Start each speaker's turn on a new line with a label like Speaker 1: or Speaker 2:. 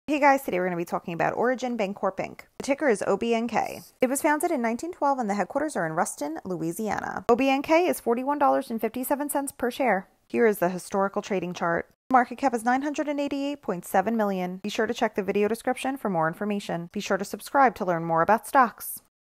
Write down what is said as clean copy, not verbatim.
Speaker 1: Hey guys, today we're going to be talking about Origin Bancorp Inc. The ticker is OBNK. It was founded in 1912 and the headquarters are in Ruston, Louisiana. OBNK is $41.57 per share. Here is the historical trading chart. Market cap is $988.7 million. Be sure to check the video description for more information. Be sure to subscribe to learn more about stocks.